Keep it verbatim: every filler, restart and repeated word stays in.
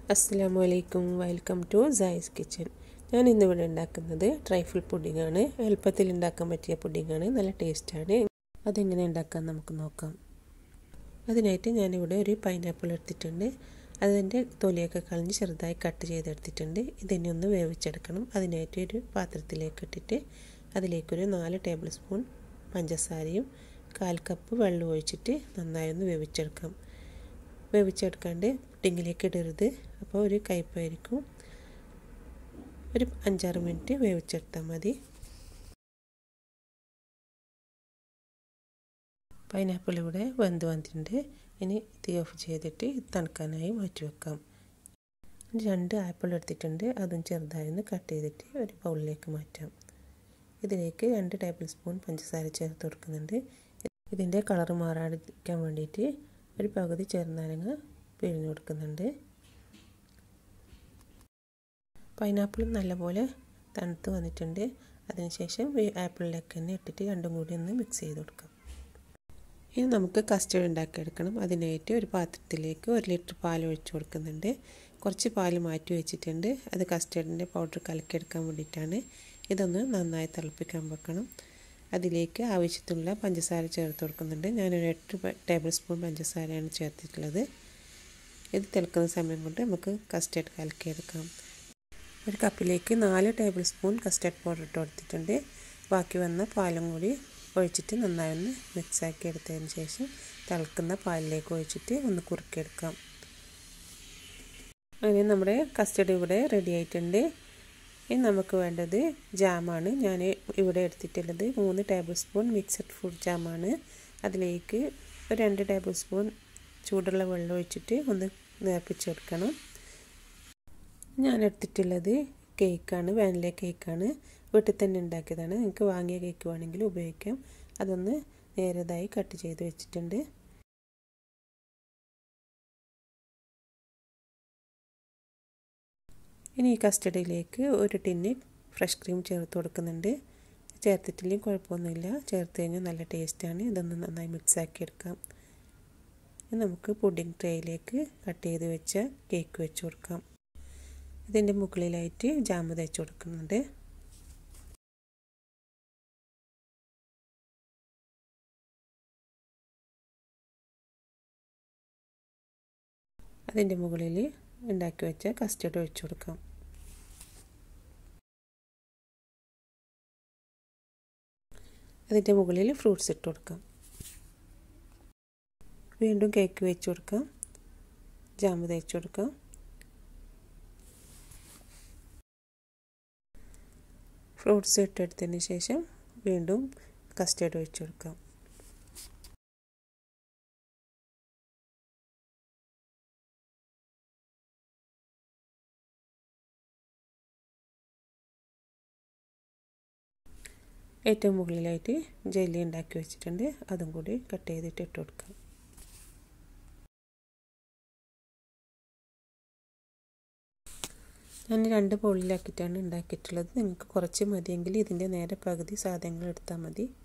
Assalamu alaikum, welcome to Zai's Kitchen. ഞാൻ ഇന്ന് ഇവിടെ ഉണ്ടാക്കുന്നത് ട്രൈഫിൾ പുഡിംഗ് ആണ്. എളുപ്പത്തിൽ ഉണ്ടാക്കാൻ പറ്റിയ പുഡിംഗ് ആണ്. നല്ല ടേസ്റ്റ് ആണ്. അതെങ്ങനെ ഉണ്ടാക്കാൻ നമുക്ക് നോക്കാം. അതിനായിട്ട് ഞാൻ ഇവിടെ ഒരു പൈനാപ്പിൾ എടുത്തിട്ടുണ്ട്. അതിന്റെ തൊലിയൊക്കെ കളഞ്ഞ് ചെറുതായി കട്ട് ചെയ്തെടുത്തിട്ടുണ്ട്. ഇതിനെ ഒന്ന് വേവിച്ചെടുക്കണം. അതിനായിട്ട് ഒരു പാത്രത്തിലേക്ക് ഇട്ടിട്ട് അതിലേക്ക് ഒരു നാല് ടേബിൾ സ്പൂൺ പഞ്ചസാരയും കാൽ കപ്പ് വെള്ളം ഒഴിച്ചിട്ട് നന്നായി ഒന്ന് വേവിച്ചെടുക്കാം. വേവിച്ചെടുക്കാണ്ട് പുഡിങ്ങിലേക്ക് ഇടരുത്, അപ്പോൾ ഒരു കയ്പ്പായിരിക്കും. ഒരു അഞ്ചാറ് മിനിറ്റ് വേവിച്ചെടുത്താൽ മതി. പൈനാപ്പിൾ ഇവിടെ വെന്ത് വന്നിട്ടുണ്ട്. ഇനി തീ ഓഫ് ചെയ്തിട്ട് തണുക്കാനായി മാറ്റി വെക്കാം. രണ്ട് ആപ്പിൾ എടുത്തിട്ടുണ്ട്, അതും ചെറുതായി ഒന്ന് കട്ട് ചെയ്തിട്ട് ഒരു ബൗളിലേക്ക് മാറ്റാം. ഇതിലേക്ക് രണ്ട് ടേബിൾ സ്പൂൺ പഞ്ചസാര ചേർത്ത് കൊടുക്കുന്നുണ്ട്. ഇതിൻ്റെ കളർ മാറാതിരിക്കാൻ വേണ്ടിയിട്ട് ഒരു പകുതി ചെറുനാരങ്ങ പിഴിഞ്ഞ് കൊടുക്കുന്നുണ്ട്. പൈനാപ്പിൾ നല്ലപോലെ തണുത്ത് വന്നിട്ടുണ്ട്. അതിനുശേഷം ഈ ആപ്പിളിലേക്ക് തന്നെ ഇട്ടിട്ട് രണ്ടും കൂടി ഒന്ന് മിക്സ് ചെയ്ത് കൊടുക്കാം. ഇനി നമുക്ക് കസ്റ്റർഡ് ഉണ്ടാക്കിയെടുക്കണം. അതിനായിട്ട് ഒരു പാത്രത്തിലേക്ക് ഒരു ലിറ്റർ പാൽ ഒഴിച്ച് കൊടുക്കുന്നുണ്ട്. കുറച്ച് പാൽ മാറ്റി വെച്ചിട്ടുണ്ട്. അത് കസ്റ്റർഡിൻ്റെ പൗഡർ കലക്കിയെടുക്കാൻ വേണ്ടിയിട്ടാണ്. ഇതൊന്ന് നന്നായി തിളപ്പിക്കാൻ വെക്കണം. അതിലേക്ക് ആവശ്യത്തിനുള്ള പഞ്ചസാര ചേർത്ത് കൊടുക്കുന്നുണ്ട്. ഞാനൊരു എട്ട് ടേബിൾ സ്പൂൺ പഞ്ചസാരയാണ് ചേർത്തിട്ടുള്ളത്. ഇത് തിളക്കുന്ന സമയം കൊണ്ട് നമുക്ക് കസ്റ്റർഡ് കലക്കിയെടുക്കാം. ഒരു കപ്പിലേക്ക് നാല് ടേബിൾ സ്പൂൺ കസ്റ്റർഡ് പൗഡർ ഇട്ട് കൊടുത്തിട്ടുണ്ട്. ബാക്കി വന്ന പാലും കൂടി ഒഴിച്ചിട്ട് നന്നായി ഒന്ന് മിക്സാക്കി എടുത്തതിന് ശേഷം തിളക്കുന്ന പാലിലേക്ക് ഒഴിച്ചിട്ട് ഒന്ന് കുറുക്കിയെടുക്കാം. അങ്ങനെ നമ്മുടെ കസ്റ്റർഡ് ഇവിടെ റെഡി ആയിട്ടുണ്ട്. ഇനി നമുക്ക് വേണ്ടത് ജാമാണ്. ഞാൻ ഇവിടെ എടുത്തിട്ടുള്ളത് മൂന്ന് ടേബിൾ സ്പൂൺ മിക്സഡ് ഫ്രൂട്ട് ജാമാണ്. അതിലേക്ക് ഒരു രണ്ട് ടേബിൾ സ്പൂൺ ചൂടുള്ള വെള്ളം ഒഴിച്ചിട്ട് ഒന്ന് നേർപ്പിച്ചെടുക്കണം. ഞാൻ എടുത്തിട്ടുള്ളത് കേക്കാണ്, വാനില കേക്കാണ്. വീട്ടിൽ തന്നെ ഉണ്ടാക്കിയതാണ്. നിങ്ങൾക്ക് വാങ്ങിയ കേക്ക് വേണമെങ്കിൽ ഉപയോഗിക്കാം. അതൊന്ന് നേരതായി കട്ട് ചെയ്ത് വെച്ചിട്ടുണ്ട്. ഇനി ഈ കസ്റ്റർഡിലേക്ക് ഒരു ടിന്ന് ഫ്രഷ് ക്രീം ചേർത്ത് കൊടുക്കുന്നുണ്ട്. ചേർത്തിട്ടില്ലെങ്കിൽ കുഴപ്പമൊന്നുമില്ല, ചേർത്ത് കഴിഞ്ഞാൽ നല്ല ടേസ്റ്റാണ്. ഇതൊന്ന് നന്നായി മിക്സാക്കി എടുക്കാം. നമുക്ക് പുഡിംഗ് ട്രേയിലേക്ക് കട്ട് ചെയ്ത് വെച്ച കേക്ക് വെച്ച് കൊടുക്കാം. ഇതിൻ്റെ മുകളിലായിട്ട് ജാമ് തേച്ച് കൊടുക്കുന്നുണ്ട്. അതിൻ്റെ മുകളിൽ ഉണ്ടാക്കി വെച്ച കസ്റ്റർഡ് ഒഴിച്ചു കൊടുക്കാം. അതിൻ്റെ മുകളിൽ ഫ്രൂട്ട്സ് ഇട്ട് കൊടുക്കാം. വീണ്ടും കേക്ക് വെച്ച് കൊടുക്കാം. ജാമ് തേച്ച് കൊടുക്കാം. ഫ്രൂട്ട്സ് ഇട്ടെടുത്തതിന് ശേഷം വീണ്ടും കസ്റ്റർഡ് ഒഴിച്ചു കൊടുക്കാം. ഏറ്റവും മുകളിലായിട്ട് ജെല്ലി ഉണ്ടാക്കി വെച്ചിട്ടുണ്ട്. അതും കൂടി കട്ട് ചെയ്തിട്ട് ഇട്ട് കൊടുക്കാം. ഞാൻ രണ്ട് ബൗളിലാക്കിയിട്ടാണ് ഉണ്ടാക്കിയിട്ടുള്ളത്. നിങ്ങൾക്ക് കുറച്ച് മതിയെങ്കിൽ ഇതിൻ്റെ നേരെ പകുതി സാധനങ്ങൾ എടുത്താൽ മതി.